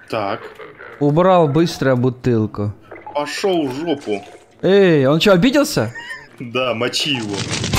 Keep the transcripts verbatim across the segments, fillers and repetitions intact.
Так. Убрал быстро бутылку. Пошел в жопу. Эй, он что, обиделся? Да, мочи его.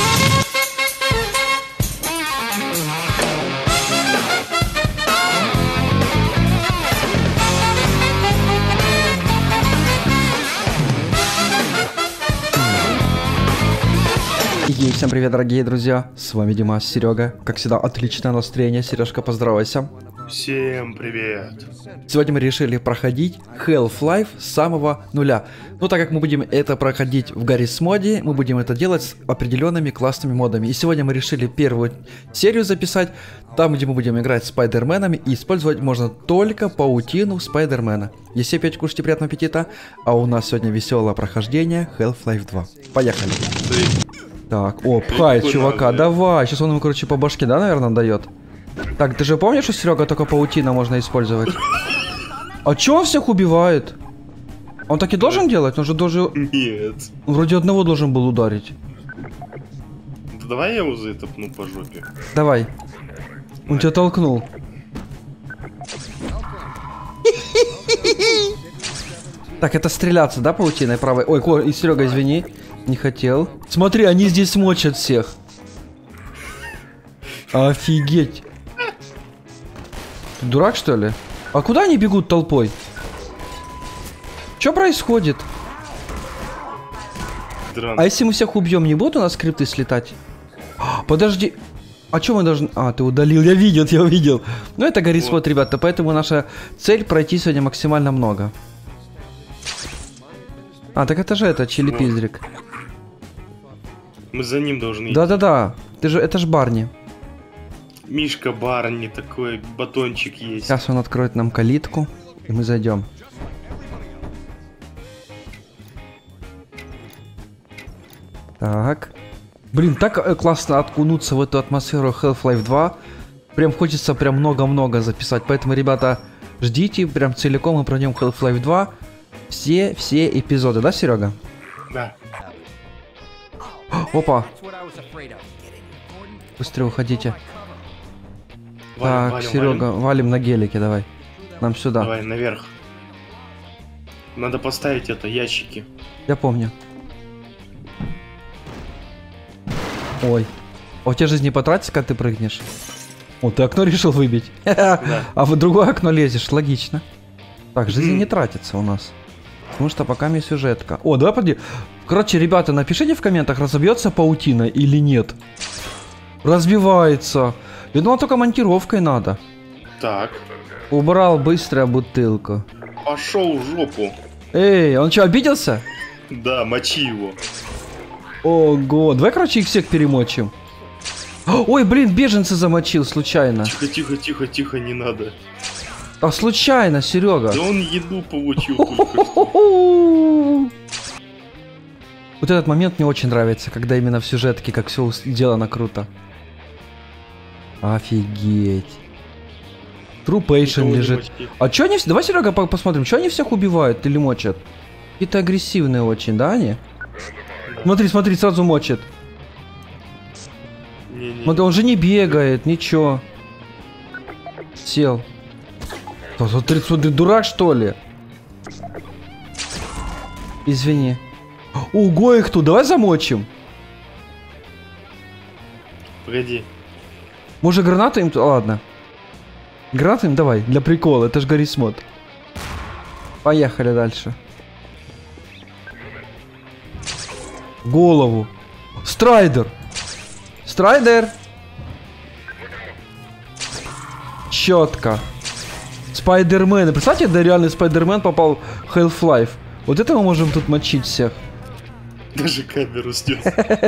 И всем привет, дорогие друзья, с вами Димас, Серега. Как всегда, отличное настроение. Сережка, поздоровайся. Всем привет. Сегодня мы решили проходить Half-Life с самого нуля. Ну, так как мы будем это проходить в Garry's моде, мы будем это делать с определенными классными модами. И сегодня мы решили первую серию записать, там, где мы будем играть с Спайдерменами, и использовать можно только паутину Спайдермена. Если опять кушайте, приятного аппетита. А у нас сегодня веселое прохождение Half-Life два. Поехали. Так, о, пхает чувака, давай. Сейчас он ему, короче, по башке, да, наверное, дает. Так, ты же помнишь, что, Серега, только паутина можно использовать? А чё он всех убивает? Он так и должен делать? Он же должен... Нет. Вроде одного должен был ударить. Да давай я его затопну по жопе. Давай. Он тебя толкнул. Так, это стреляться, да, паутиной правой? Ой, Ко... и Серега, извини. Не хотел. Смотри, они здесь мочат всех. Офигеть. Ты дурак, что ли? А куда они бегут толпой? Что происходит? Дран. А если мы всех убьем, не будут у нас скрипты слетать? Подожди. А что мы должны... А, ты удалил, я видел, я увидел. Ну, это Garry's вот, ребята, поэтому наша цель пройти сегодня максимально много. А, так это же это, чили-пиздрик. Мы за ним должны идти. Да-да-да, ты же, это ж Барни. Мишка Барни, такой батончик есть. Сейчас он откроет нам калитку, и мы зайдем. Так. Блин, так классно окунуться в эту атмосферу Half-Life два. Прям хочется прям много-много записать. Поэтому, ребята, ждите, прям целиком мы пройдем Half-Life два. Все, все эпизоды, да, Серега? Да. Опа. Быстрее уходите. Валим, Так, валим, Серега, валим. валим на гелике, давай. Нам сюда. Давай, наверх. Надо поставить это, ящики. Я помню. Ой. А у тебя жизнь не потратится, когда ты прыгнешь? О, ты окно решил выбить. А в другое окно лезешь, логично. Так, жизнь не тратится у нас. Потому что пока мне сюжетка. О, давай подожди. Короче, ребята, напишите в комментах, разобьется паутина или нет. Разбивается. Я думал, только монтировкой надо. Так. Убрал быстро бутылку. Пошел в жопу. Эй, он что, обиделся? Да, мочи его. Ого, давай, короче, их всех перемочим. Ой, блин, беженца замочил случайно. Тихо, тихо, тихо, тихо, не надо. А случайно, Серега. Да он еду получил только что. Вот этот момент мне очень нравится, когда именно в сюжетке как все сделано круто. Офигеть. Трупейшн лежит. А чё они все... Давай, Серега, посмотрим, что они всех убивают или мочат? Какие-то агрессивные очень, да, они? Да. Смотри, смотри, сразу мочат. Не, не. Смотри, он же не бегает, ничего. Сел. Смотри, смотри, дурак, что ли? Извини. Ого, их тут, давай замочим. Погоди. Может, гранаты им... Ладно. Гранаты им давай, для прикола, это ж Garry's мод. Поехали дальше. Голову. Страйдер. Страйдер. Четко. Спайдермен. Представьте, да реальный Спайдермен попал в Half-Life. Вот это мы можем тут мочить всех. Даже камеру снес.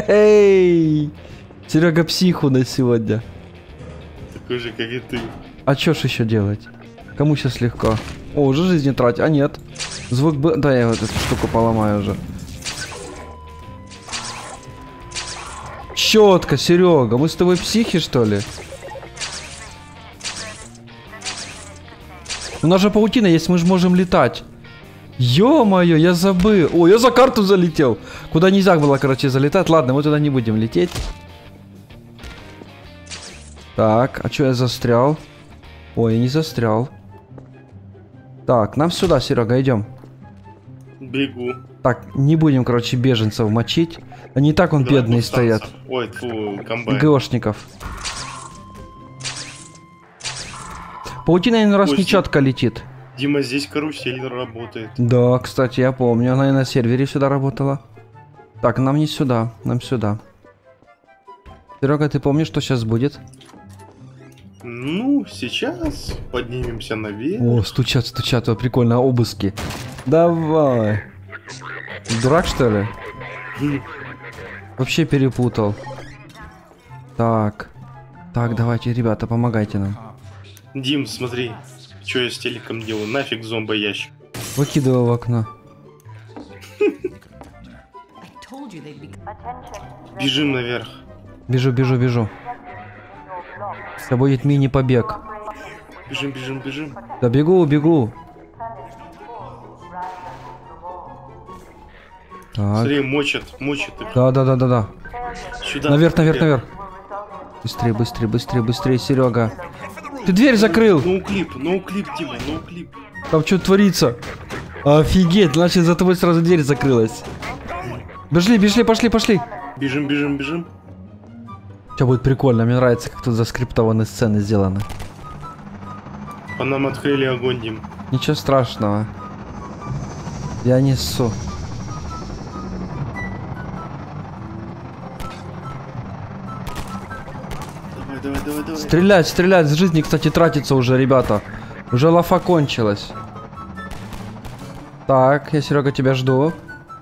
Серега псих у нас сегодня. Такой же, как и ты. А чё ж еще делать? Кому сейчас легко? О, уже жизнь не тратить. А нет. Звук бы... Да, я вот эту штуку поломаю уже. Четко, Серега. Мы с тобой психи, что ли? У нас же паутина есть, мы же можем летать. Ё-моё, я забыл. О, я за карту залетел. Куда нельзя было, короче, залетать. Ладно, мы туда не будем лететь. Так, а чё я застрял? Ой, я не застрял. Так, нам сюда, Серега, идем. Бегу. Так, не будем, короче, беженцев мочить. Они и так, он Давай бедные повстанцев. стоят. Ой, тьфу, комбайн. ГОшников. Паутина иной раз Ой, здесь- нечетко летит. Дима, здесь карусель работает. Да, кстати, я помню, она и на сервере сюда работала. Так, нам не сюда, нам сюда. Серега, ты помнишь, что сейчас будет? Ну, сейчас поднимемся наверх. О, стучат, стучат, о, прикольно, обыски. Давай. Дурак, что ли? Вообще перепутал. Так. Так, давайте, ребята, помогайте нам. Дим, смотри, что я с телеком делаю. Нафиг зомбоящик. Выкидываю в окно. Бежим наверх. Бежу, бежу, бежу. Это будет мини-побег. Бежим, бежим, бежим. Да бегу, бегу. Так. Смотри, мочат, мочат их. Да, да, да, да, да. Сюда. Наверх, наверх, вверх. наверх. Быстрее, быстрее, быстрее, быстрее, Серега. Ты дверь закрыл. Ноуклип, ноуклип, Дима, ноуклип. Там что творится? Офигеть, значит за тобой сразу дверь закрылась. Бежали, бежали, пошли, пошли. Бежим, бежим, бежим. Что будет прикольно, мне нравится, как тут заскриптованные сцены сделаны. По нам открыли огонь, Дим. Ничего страшного. Я несу. Давай, давай, давай, давай. Стрелять, стрелять, с жизни, кстати, тратится уже, ребята. Уже лафа кончилась. Так, я, Серега, тебя жду.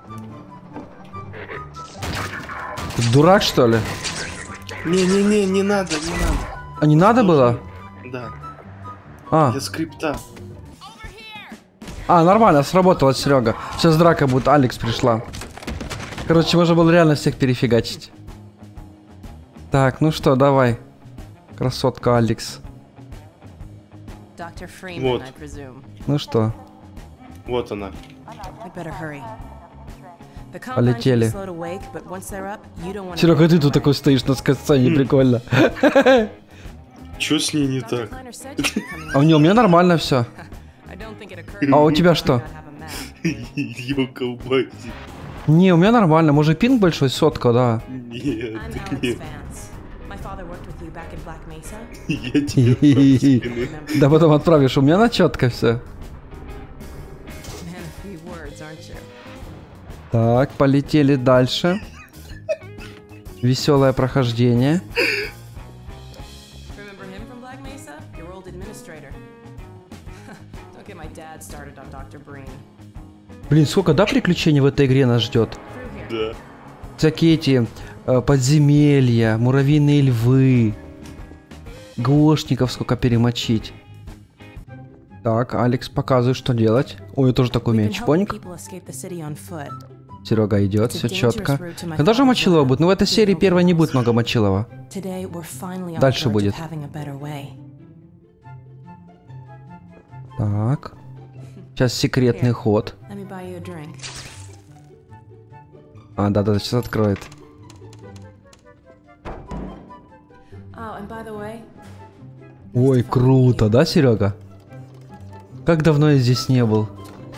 Ты дурак, что ли? Не-не-не, не надо, не надо. А не надо было? Да, А, для скрипта. а, нормально, сработало, Серега. Сейчас драка будет, Алекс пришла. Короче, можно было реально всех перефигачить. Так, ну что, давай. Красотка Алекс. Вот. Ну что, Вот она. полетели. Серега, Серега, ты тут такой стоишь на сцене, прикольно. Чё с ней не так? А у нее, у меня нормально все. А у тебя что? Её колбасит. Не, у меня нормально. Может, пинг большой, сотка, да. Нет, так нет. Я тебе прям спины. Да потом отправишь, у меня начетко все. Так, полетели дальше. Веселое прохождение. Блин, сколько, да, приключений в этой игре нас ждет? Да. Всякие эти э, подземелья, муравьиные львы. Гошников сколько перемочить. Так, Алекс, показывай, что делать. Ой, я тоже так умею. Чпоник. Серега идет, все четко. Когда же Мочилова будет? Ну, в этой серии первой не будет много Мочилова. Дальше будет. Так. Сейчас секретный ход. А, да-да, сейчас откроет. Ой, круто, да, Серега? Как давно я здесь не был.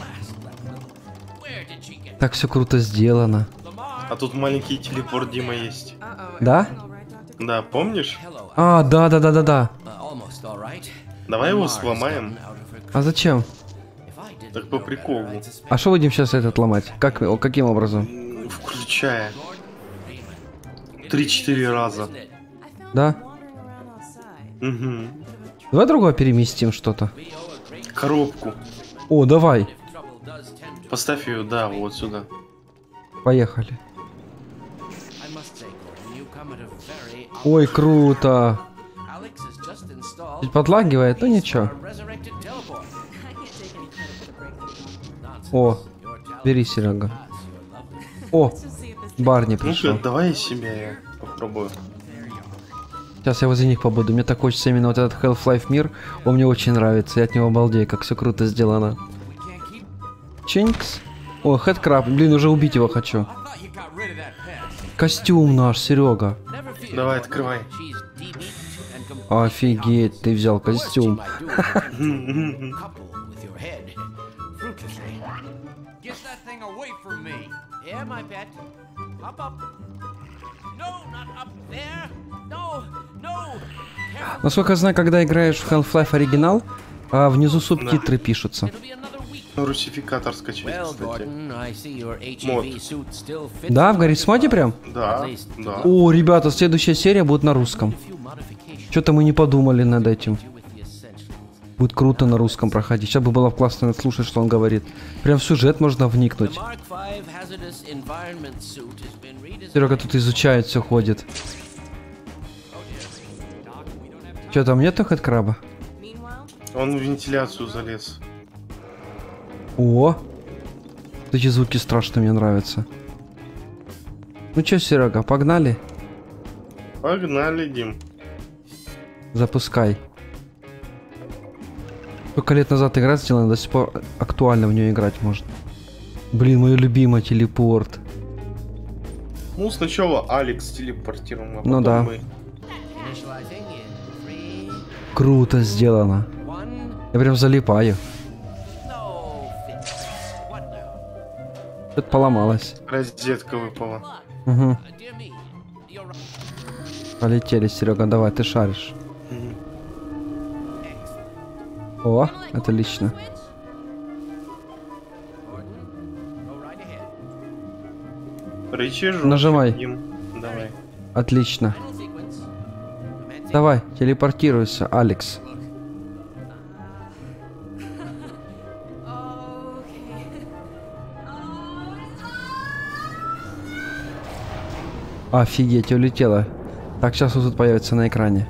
Так все круто сделано. А тут маленький телепорт Дима есть. Да? Да, помнишь? А, да-да-да-да-да. Давай его сломаем. А зачем? Так по приколу. А что будем сейчас этот ломать? Как, о, каким образом? М, Включая. Три-четыре раза. Да? Угу. Давай другое переместим что-то. Коробку. О, давай. Поставь ее, да, вот сюда. Поехали. Ой, круто. Чуть подлагивает, ну ничего. О, бери, Серега. О, Барни пришел. Ну-ка, давай себя я попробую. Сейчас я возле них побуду. Мне так хочется именно вот этот Half-Life мир. Он мне очень нравится. Я от него обалдею, как все круто сделано. Чинкс. О, Хэдкраб. Блин, уже убить его хочу. Костюм наш, Серега. Давай, открывай. Офигеть, ты взял костюм. Насколько я знаю, когда играешь в Half-Life оригинал, а внизу субтитры да. пишутся. Русификатор скачать, кстати. Мод. Да, в Гаррис моде прям? Да, да. О, ребята, следующая серия будет на русском. Что-то мы не подумали над этим. Будет круто на русском проходить. Сейчас бы было классно слушать, что он говорит. Прям в сюжет можно вникнуть. Серега тут изучает, все ходит. Что там нет так от краба? Он в вентиляцию залез. О! Эти звуки страшные, мне нравятся. Ну чё, Серега, погнали? Погнали, Дим. Запускай. Сколько лет назад игра сделана, до сих пор актуально в нее играть можно. Блин, мой любимый телепорт. Ну, сначала Алекс телепортируем, а потом ну да. мы. Круто сделано. Я прям залипаю. Что-то поломалось. Розетка выпала. Угу. Полетели, Серега, давай, ты шаришь. Угу. О, отлично. Рычажок. Нажимай. Давай. Отлично. Давай, телепортируйся, Алекс. Офигеть, улетела. Так, сейчас вот тут появится на экране.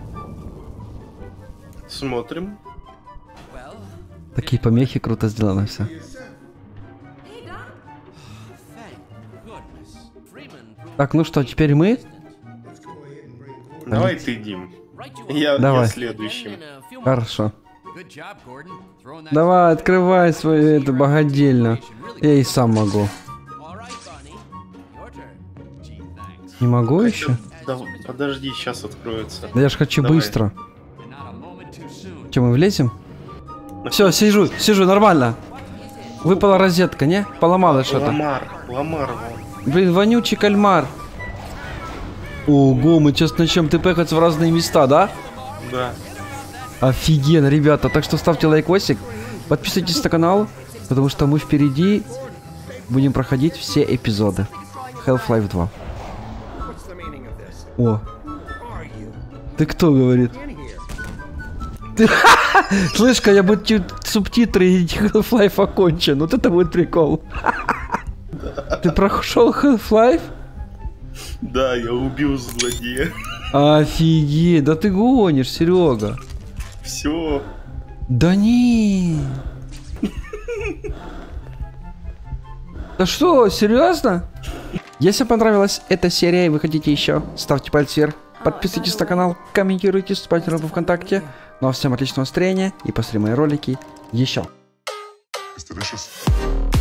Смотрим. Такие помехи, круто сделано все. Так, ну что, теперь мы? Давай ты, Дим. Я, Давай. я следующим. Хорошо. Давай, открывай свою эту богадельню. Я и сам могу. Не могу еще? Да, подожди, сейчас откроется. Да я ж хочу Давай. быстро. Че, мы влезем? Все, сижу, сижу, нормально. Выпала розетка, не? Поломалось что-то. Ламар, ламар. Вон. Блин, вонючий кальмар. Ого, мы сейчас начнем тпхаться в разные места, да? Да. Офигенно, ребята. Так что ставьте лайкосик, подписывайтесь на канал, потому что мы впереди будем проходить все эпизоды Half-Life два. О. Ты кто говорит? Ты... Слышь-ка, я буду субтитры и Half-Life окончен. Вот это будет прикол. Ты прошел Half-Life? Да, я убил злодея. Офигеть, да ты гонишь, Серега. Все. Да не. Да что, серьезно? Если понравилась эта серия и вы хотите еще, ставьте палец вверх, подписывайтесь на канал, комментируйте, вступайте в ВКонтакте. Ну а всем отличного настроения и посмотрим мои ролики еще.